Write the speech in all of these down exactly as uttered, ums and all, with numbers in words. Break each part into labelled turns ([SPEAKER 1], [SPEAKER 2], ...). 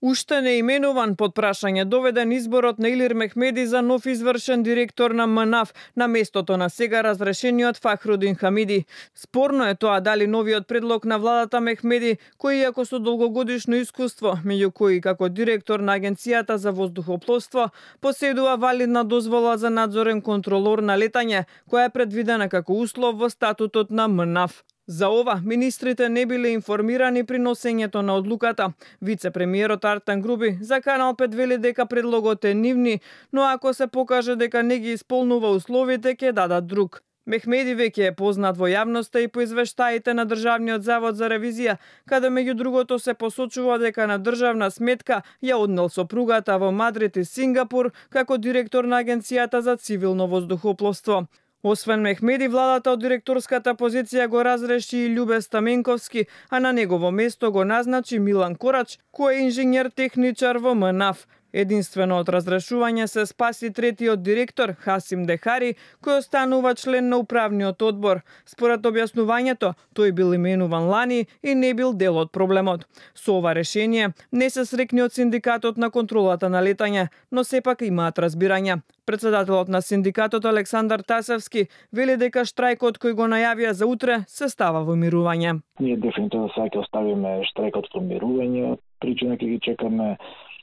[SPEAKER 1] Уште не именуван под прашање доведен изборот на Илир Мехмеди за нов извршен директор на МНАФ на местото на сега разрешениот Фахрудин Хамиди. Спорно е тоа дали новиот предлог на владата Мехмеди, кој иако со долгогодишно искуство, меѓу кои како директор на Агенцијата за воздухопловство, поседува валидна дозвола за надзорен контролор на летање, која е предвидена како услов во статутот на МНАФ. За ова, министрите не биле информирани при носењето на одлуката. Вице-премиерот Артан Груби за Канал пет вели дека предлогот е нивни, но ако се покаже дека не ги исполнува условите, ќе дадат друг. Мехмеди веќе е познат во јавноста и по извештаите на Државниот завод за ревизија, каде меѓу другото се посочува дека на државна сметка ја однел сопругата во Мадрид и Сингапур како директор на Агенцијата за цивилно воздухопловство. Освен Мехмеди, владата од директорската позиција го разреши и Љубе Стаменковски, а на негово место го назначи Милан Корач, кој е инженер-техничар во МНАФ. Единствено од разрешување се спаси третиот директор, Хасим Дехари, кој останува член на управниот одбор. Според објаснувањето, тој бил именуван лани и не бил дел од проблемот. Со ова решение не се срекни од синдикатот на контролата на летање, но сепак имаат разбирање. Председателот на синдикатот Александар Тасевски вели дека штрајкот кој го најавија за утре се става во мирување.
[SPEAKER 2] Ние дефинитивно сега ќе оставиме штрајкот во мирување, причина ќе ги чекаме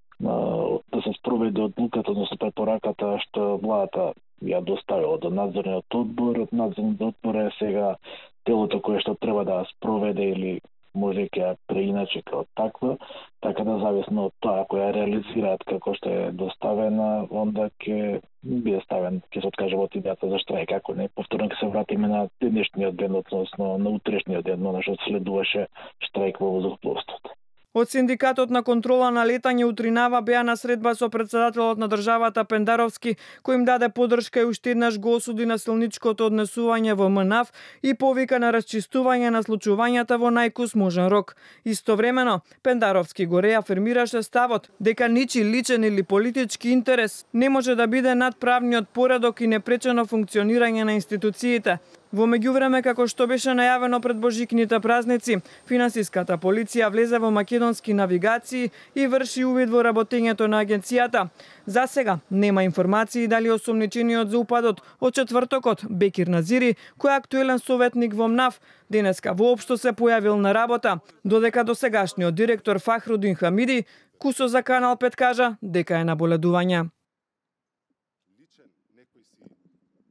[SPEAKER 2] да се спроведе одлуката, односно препораката што владата ја доставила до надзорниот одбор. Надзорниот одбор е сега телото кое што треба да спроведе или може ќе ја преиначи како таква, така да зависно од тоа ако ја реализираат како што е доставена, онда ќе биде ставен, ќе се откаже од идејата за штрајк, ако не повторно ќе се вратиме на денешниот ден, односно на утрешниот ден, на што следуваше штрајк во воздухопловството.
[SPEAKER 1] Од синдикатот на контрола на летање утринава беа на средба со председателот на државата Пендаровски, кој им даде поддршка и уште еднаш го осуди насилничкото однесување во МНАФ и повика на расчистување на случувањата во најкус можен рок. Истовремено, Пендаровски го реафирмираше ставот дека ничи личен или политички интерес не може да биде над правниот поредок и непречено функционирање на институциите. Во меѓувреме, како што беше најавено пред божикните празници, финансиската полиција влезе во македонски навигации и врши увид во работењето на агенцијата. За сега нема информации дали осомничениот за упадот од четвртокот Бекир Назири, кој е актуелен советник во МНАФ, денеска воопшто се појавил на работа, додека досегашниот директор Фахрудин Хамиди, кусо за Канал пет кажа дека е на боледување.